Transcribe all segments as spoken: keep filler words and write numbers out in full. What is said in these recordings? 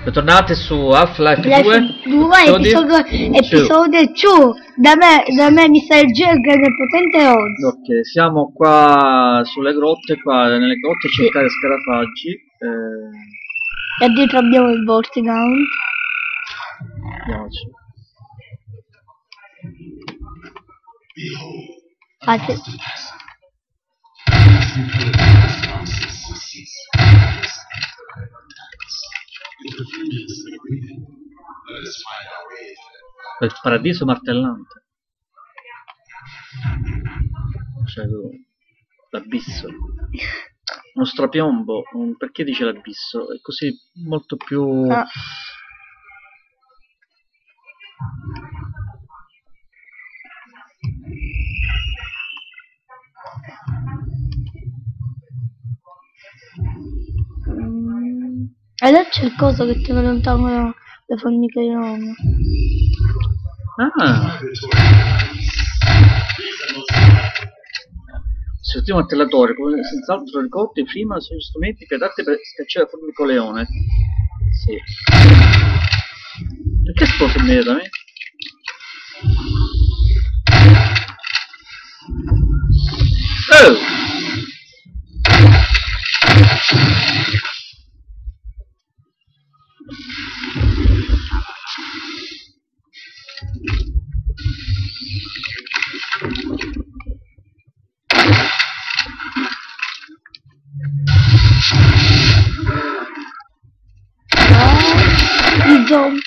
Bentornati su Half-Life due, due episodio episodio due. Da me, da me mister Jug nel potente Oz. Ok, siamo qua sulle grotte, qua nelle grotte a Sì. cercare scarafaggi. Eh... E dietro abbiamo il Vortigound. Andiamoci. Fate. Il paradiso martellante. Cioè, l'abisso. Uno strapiombo. Un... Perché dice l'abisso? È così molto più... Ah. Mm. E là c'è il coso che tiene lontano le formiche di nonno. Ah! Se ultimo martellatore, come senz'altro ricordi prima sugli strumenti piedati per schiacciare formicoleone. Sì. Perché sposo immediatamente? Oh! I zombie.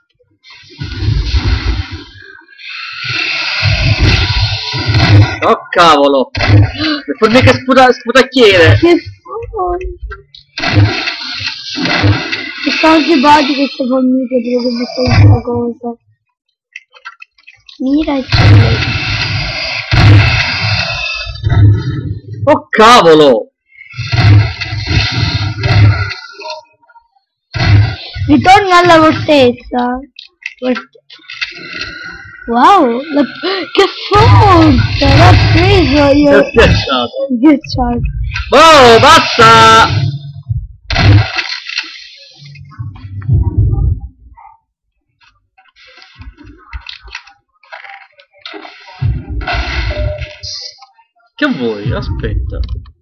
Oh cavolo! Le formiche sputa sputacchiere! Che fuori! Che sono simpatiche queste formiche, devo che mettere questa cosa. Mira e c'è. Oh cavolo! Ritorno alla fortezza. Wow, la... che forza! L'ho preso io! Ti ho schiacciato! Schiacciato! Oh, basta! Che vuoi? Aspetta.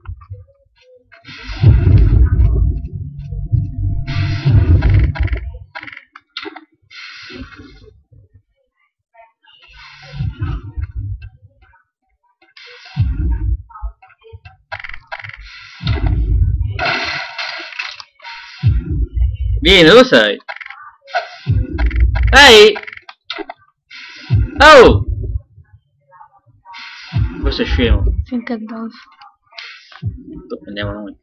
Vieni, dove sei? Ehi! Oh! Questo è scemo. Finché addosso. Dove andiamo noi?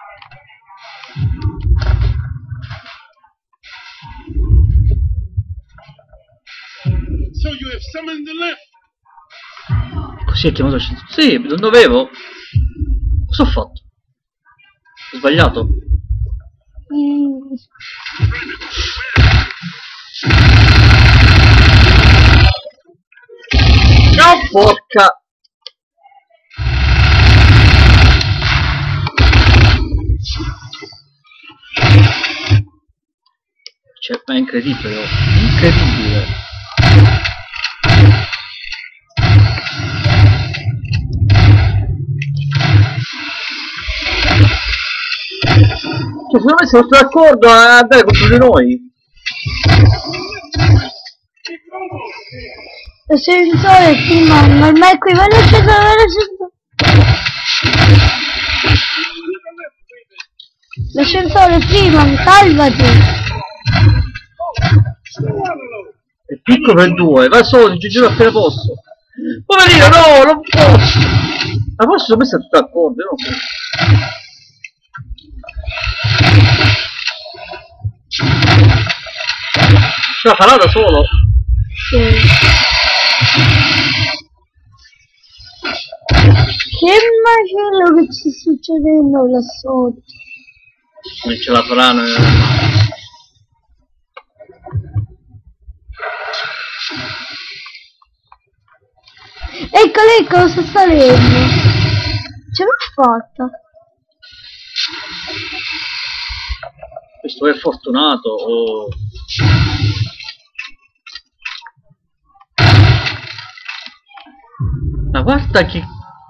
So you have summoned the lift. Così è chiamato il... Sì, non dovevo. Cosa ho fatto? Ho sbagliato? Mm. No, porca! Cioè, ma è incredibile, oh. Incredibile! Cioè, secondo me siamo d'accordo a andare contro di noi. L'ascensore prima, ma ma è qui, va l'ascensore, va l'ascensore. L'ascensore prima, salvati. È piccolo per due, va solo, ci giro appena posso. Poverino, no, non posso. Ma forse sono messo tutto d'accordo, io non posso. Ce la farà da solo? Sì. Che macello che ci sta succedendo là sotto? Non ce la faranno. Ecco lei cosa sta salendo. Ce l'ho fatta. Questo è fortunato. Oh. Ma guarda che...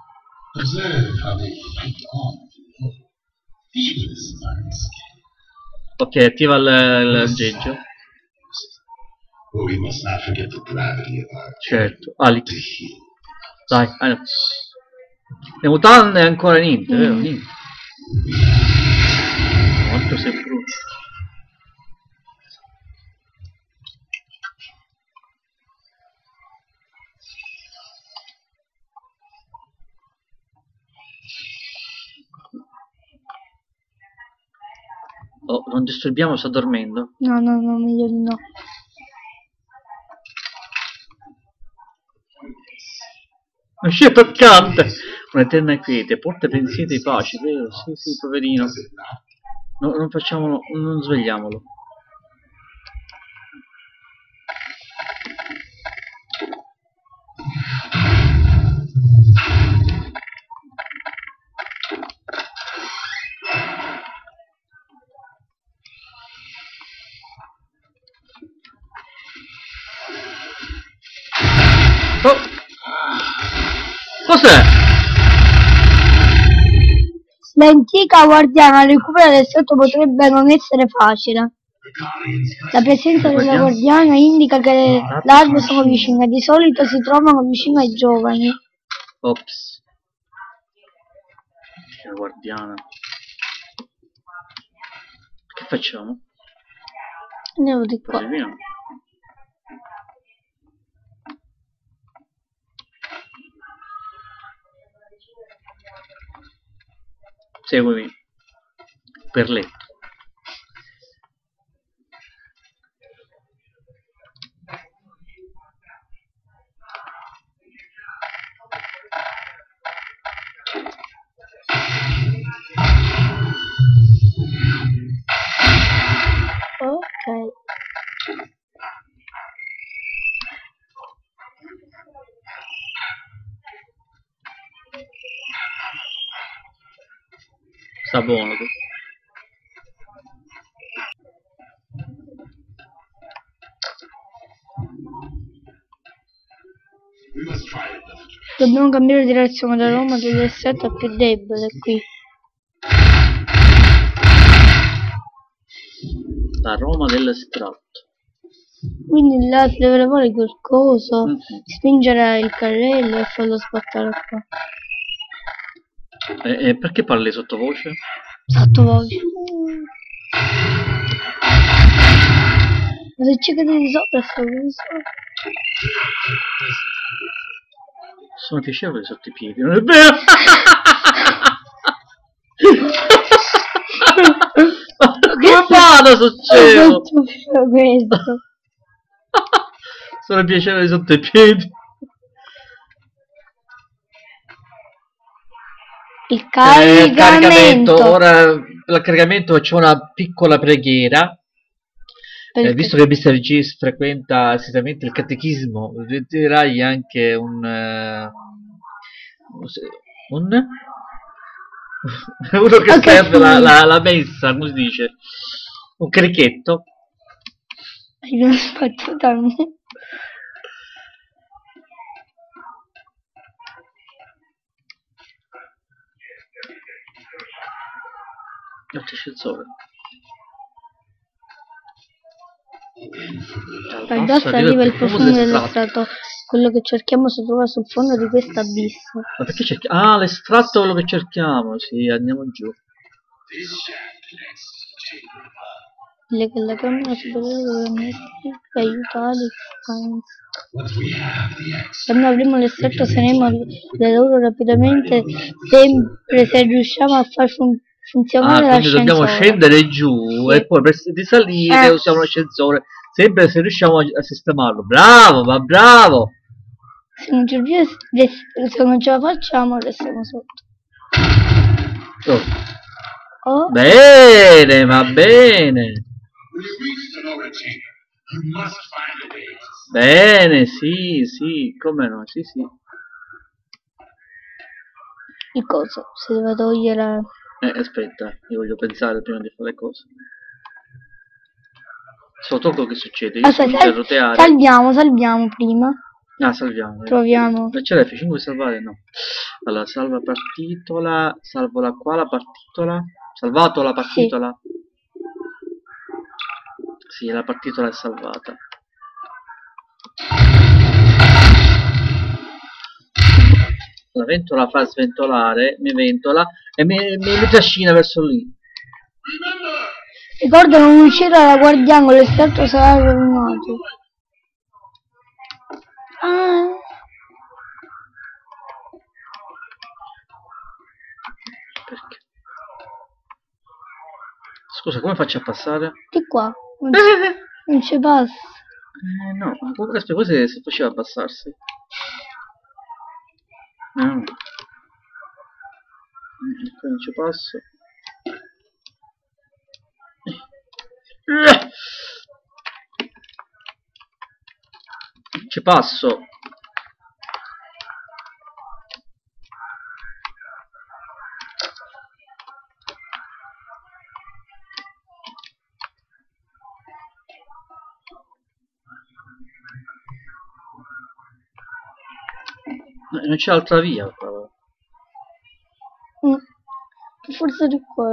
Ok, attiva il aggeggio. Certo, Ali. Dai, ah, le mutande ancora niente, vero? Mm. Niente. Quanto sei brutto. Oh, non disturbiamo, sta dormendo. No, no, no, meglio di no. Una scia toccante! Un'eterna quiete, porta pensieri di pace, vero? Sì, sì, poverino. No, non facciamolo, non svegliamolo. Oh! Cos'è? L'antica guardiana recupera l'estratto potrebbe non essere facile. La presenza della guardiana indica che le larve sono vicine, di solito si trovano vicino ai giovani. Ops. La guardiana. Che facciamo? Andiamo di qua. Proviamo. Seguimi. Per letto. Ok. Sta buono tu. Dobbiamo cambiare direzione, l'aroma dell'estratto è più debole qui. L'aroma dell'estratto. Quindi là si deve levare qualcosa, Mm-hmm. spingere il carrello e farlo sbattare qua. E, e perché parli sottovoce? Sottovoce. Ma se ci cade di sopra sto questo. Sono piacevoli sotto i piedi, non è vero? Come fa successo? Questo. Sono piacevoli sotto i piedi. Il caricamento. Eh, caricamento. Ora per il caricamento facciamo una piccola preghiera. Eh, visto che mister G frequenta assiduamente il catechismo, vedrai anche un uh, un uno che Okay, serve la, la, la messa, come si dice? Un crichetto. Io non aspetto tanto. L'ascensore. Dal basso arriva il profumo dell'estratto. Quello che cerchiamo si trova sul fondo di questo abisso. Ma perché cerchiamo? Ah, l'estratto è quello che cerchiamo. Sì, andiamo giù. Le che la camera superiore dovranno essere per aiutare quando avremo l'estratto saremo le loro rapidamente, sempre se riusciamo a far fun funzionare ah, l'ascensore. Dobbiamo scendere giù sì. E poi per risalire eh. usiamo l'ascensore, sempre se riusciamo a, a sistemarlo. Bravo, ma bravo! Se non, ci rius se non ce la facciamo restiamo sotto. Oh. Oh. Bene, va bene. Bene, sì, sì, come no, sì, sì. Il coso, si deve togliere... Eh, aspetta, io voglio pensare prima di fare le cose. Se lo tolgo che succede? Io Aspetta, comincio a roteare. salviamo, salviamo prima. Ah, salviamo. Proviamo. Ma c'è l'F cinque salvare? No. Allora, salva partitola, salvo la qua la partitola. Salvato la partitola? Sì, sì, la partitola è salvata. La ventola fa sventolare, mi ventola e mi, mi, mi trascina verso lì. Ricorda non uscire dalla guardiano, l'estratto sarà rovinato. Ah. Perché? Scusa, come faccio a passare? Di qua, non ci, non ci passa. Eh, no, ma come aspetta, se, se faceva abbassarsi? No. Qua non ci passo. Ci passo. Non c'è altra via però. Mm. Forse di qua.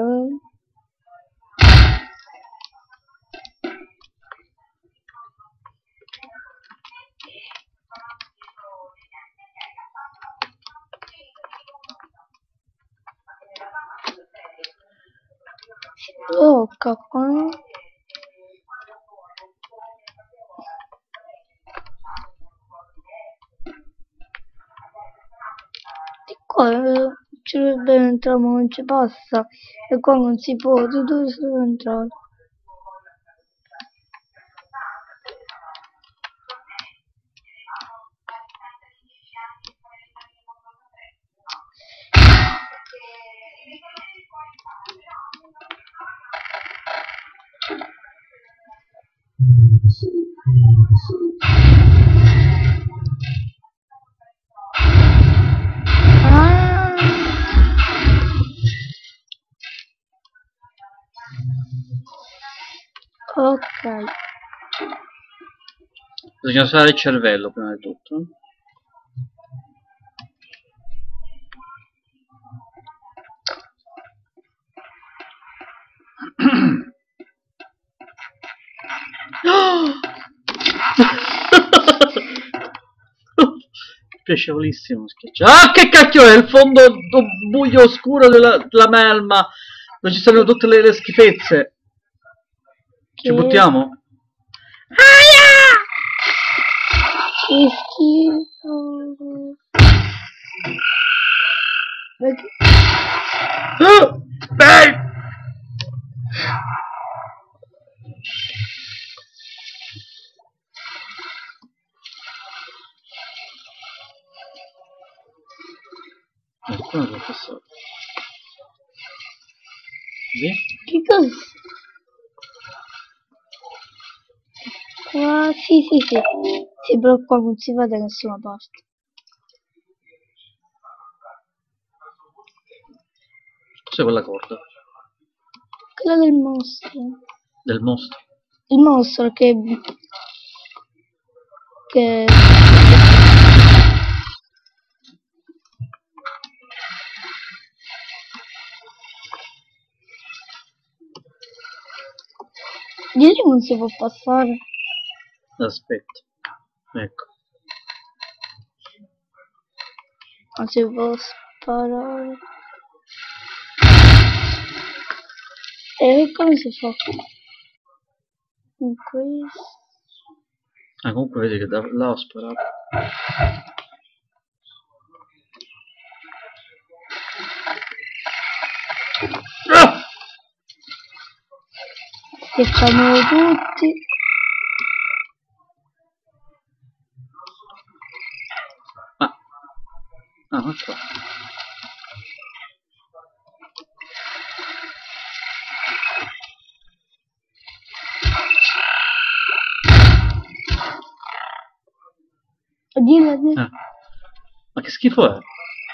Oh, cacchio. Di qua eh, ci dovrebbe entrare, ma non ci passa. E qua non si può, tu dove si deve entrare? Ok. Bisogna usare il cervello prima di tutto. Piacevolissimo schiaccio. Ah, che cacchio è il fondo buio oscuro della, della melma dove ci sono tutte le, le schifezze. Ci buttiamo? Aia! Che schifo. Oh, beh. Qualcuno l'ha passato. Sì? Che cosa? Ah, sì, sì, sì. Sì, però qua non si va da nessuna parte. Cos'è quella corda? Quella del mostro. Del mostro? Il mostro che... Che... Di lì non si può passare. Aspetta. Ecco. Non si può sparare. E come si fa? Con questo. Ah, comunque vedi che da là ho sparato. Ah! Schiacciamolo tutti. Ma... Ah, ma qua. Oddio, oddio. Ah. Ma che schifo è?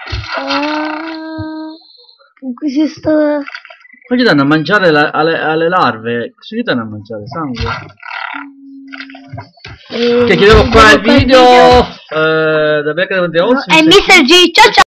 Ah, in cui si sta... Qua gli danno a mangiare la, alle, alle larve. Cosa gli danno a mangiare? Sangue? Eh, che chiudiamo qua il col video, eh, da Becca E mister G, ciao ciao!